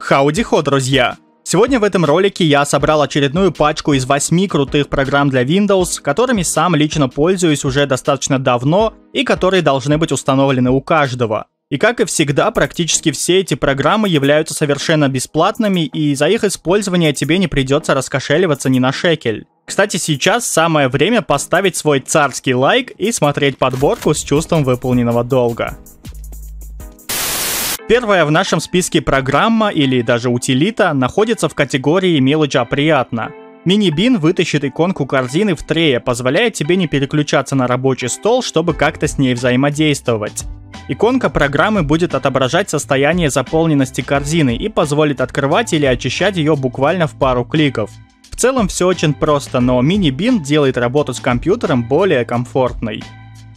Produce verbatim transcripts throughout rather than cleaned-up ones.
Хауди-хо, друзья! Сегодня в этом ролике я собрал очередную пачку из восьми крутых программ для Windows, которыми сам лично пользуюсь уже достаточно давно и которые должны быть установлены у каждого. И как и всегда, практически все эти программы являются совершенно бесплатными, и за их использование тебе не придется раскошеливаться ни на шекель. Кстати, сейчас самое время поставить свой царский лайк и смотреть подборку с чувством выполненного долга. Первая в нашем списке программа, или даже утилита, находится в категории «Мелочь, а приятно». Mini-Bean вытащит иконку корзины в трее, позволяя тебе не переключаться на рабочий стол, чтобы как-то с ней взаимодействовать. Иконка программы будет отображать состояние заполненности корзины и позволит открывать или очищать ее буквально в пару кликов. В целом все очень просто, но Mini-Bean делает работу с компьютером более комфортной.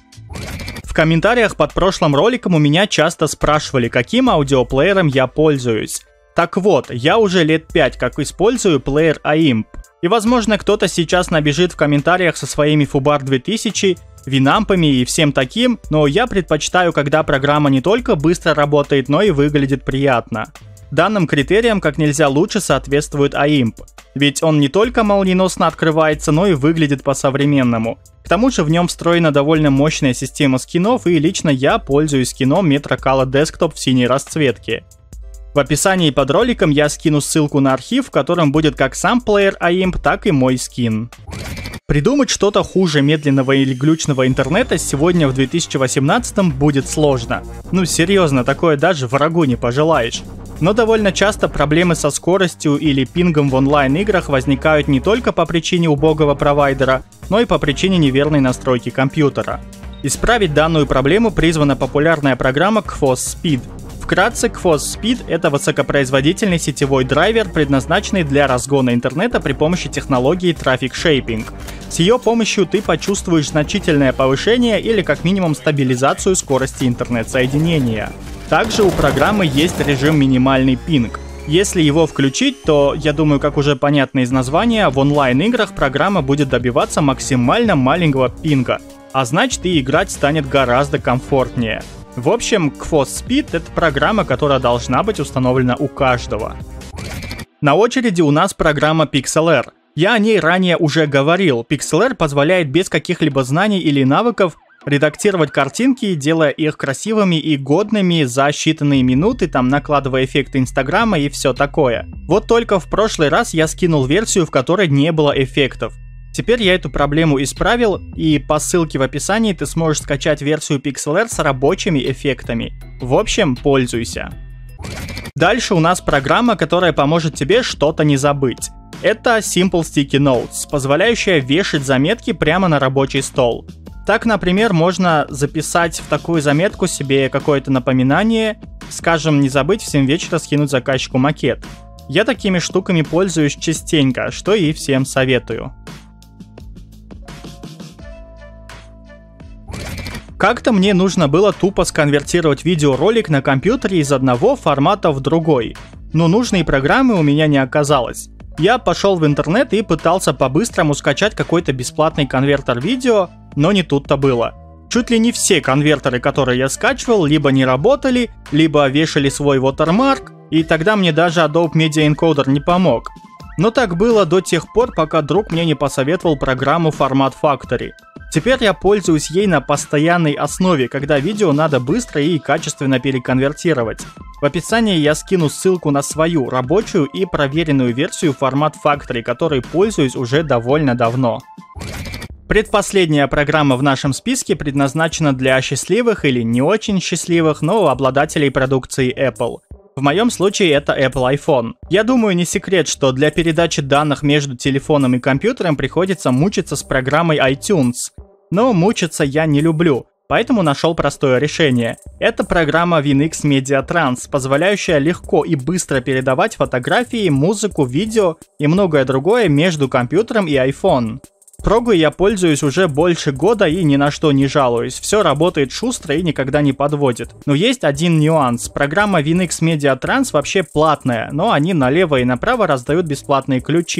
В комментариях под прошлым роликом у меня часто спрашивали, каким аудиоплеером я пользуюсь. Так вот, я уже лет пять как использую плеер аимп. И возможно кто-то сейчас набежит в комментариях со своими Fubar две тысячи, винампами и всем таким, но я предпочитаю, когда программа не только быстро работает, но и выглядит приятно. Данным критериям как нельзя лучше соответствует аимп, ведь он не только молниеносно открывается, но и выглядит по-современному. К тому же в нем встроена довольно мощная система скинов, и лично я пользуюсь скином Metro Color Desktop в синей расцветке. В описании под роликом я скину ссылку на архив, в котором будет как сам плеер аимп, так и мой скин. Придумать что-то хуже медленного или глючного интернета сегодня в две тысячи восемнадцатом будет сложно. Ну серьезно, такое даже врагу не пожелаешь. Но довольно часто проблемы со скоростью или пингом в онлайн-играх возникают не только по причине убогого провайдера, но и по причине неверной настройки компьютера. Исправить данную проблему призвана популярная программа квоз Speed. Вкратце, квоз Speed — это высокопроизводительный сетевой драйвер, предназначенный для разгона интернета при помощи технологии Traffic Shaping. С ее помощью ты почувствуешь значительное повышение или как минимум стабилизацию скорости интернет-соединения. Также у программы есть режим минимальный пинг. Если его включить, то, я думаю, как уже понятно из названия, в онлайн-играх программа будет добиваться максимально маленького пинга, а значит и играть станет гораздо комфортнее. В общем, квоз Speed — это программа, которая должна быть установлена у каждого. На очереди у нас программа Pixlr. Я о ней ранее уже говорил. Pixlr позволяет без каких-либо знаний или навыков редактировать картинки, делая их красивыми и годными за считанные минуты, там накладывая эффекты Инстаграма и все такое. Вот только в прошлый раз я скинул версию, в которой не было эффектов. Теперь я эту проблему исправил, и по ссылке в описании ты сможешь скачать версию Pixlr с рабочими эффектами. В общем, пользуйся. Дальше у нас программа, которая поможет тебе что-то не забыть. Это Simple Sticky Notes, позволяющая вешать заметки прямо на рабочий стол. Так, например, можно записать в такую заметку себе какое-то напоминание, скажем, не забыть в семь вечера скинуть заказчику макет. Я такими штуками пользуюсь частенько, что и всем советую. Как-то мне нужно было тупо сконвертировать видеоролик на компьютере из одного формата в другой, но нужной программы у меня не оказалось. Я пошел в интернет и пытался по-быстрому скачать какой-то бесплатный конвертер видео, но не тут-то было. Чуть ли не все конвертеры, которые я скачивал, либо не работали, либо вешали свой watermark, и тогда мне даже Adobe Media Encoder не помог. Но так было до тех пор, пока друг мне не посоветовал программу Format Factory. Теперь я пользуюсь ей на постоянной основе, когда видео надо быстро и качественно переконвертировать. В описании я скину ссылку на свою рабочую и проверенную версию Format Factory, которой пользуюсь уже довольно давно. Предпоследняя программа в нашем списке предназначена для счастливых или не очень счастливых, но обладателей продукции Apple. В моем случае это Apple iPhone. Я думаю, не секрет, что для передачи данных между телефоном и компьютером приходится мучиться с программой iTunes. Но мучиться я не люблю, поэтому нашел простое решение. Это программа WinX Media Trans, позволяющая легко и быстро передавать фотографии, музыку, видео и многое другое между компьютером и iPhone. Прогой я пользуюсь уже больше года и ни на что не жалуюсь. Все работает шустро и никогда не подводит. Но есть один нюанс. Программа WinX Media Trans вообще платная, но они налево и направо раздают бесплатные ключи.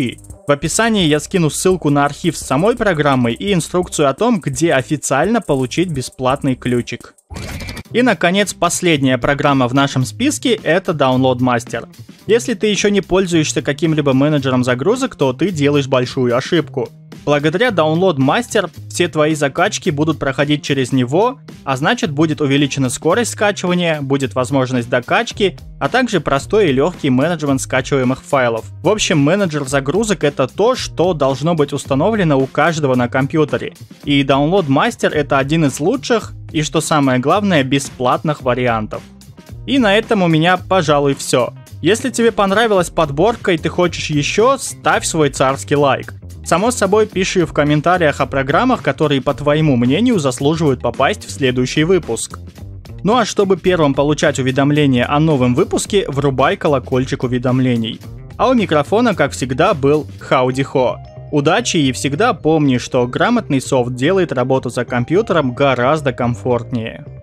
В описании я скину ссылку на архив с самой программой и инструкцию о том, где официально получить бесплатный ключик. И, наконец, последняя программа в нашем списке – это Download Master. Если ты еще не пользуешься каким-либо менеджером загрузок, то ты делаешь большую ошибку. Благодаря Download Master все твои закачки будут проходить через него, а значит будет увеличена скорость скачивания, будет возможность докачки, а также простой и легкий менеджмент скачиваемых файлов. В общем, менеджер загрузок — это то, что должно быть установлено у каждого на компьютере. И Download Master — это один из лучших и, что самое главное, бесплатных вариантов. И на этом у меня, пожалуй, все. Если тебе понравилась подборка и ты хочешь еще, ставь свой царский лайк. Само собой, пиши в комментариях о программах, которые, по твоему мнению, заслуживают попасть в следующий выпуск. Ну а чтобы первым получать уведомления о новом выпуске, врубай колокольчик уведомлений. А у микрофона, как всегда, был Хауди Хо. Удачи и всегда помни, что грамотный софт делает работу за компьютером гораздо комфортнее.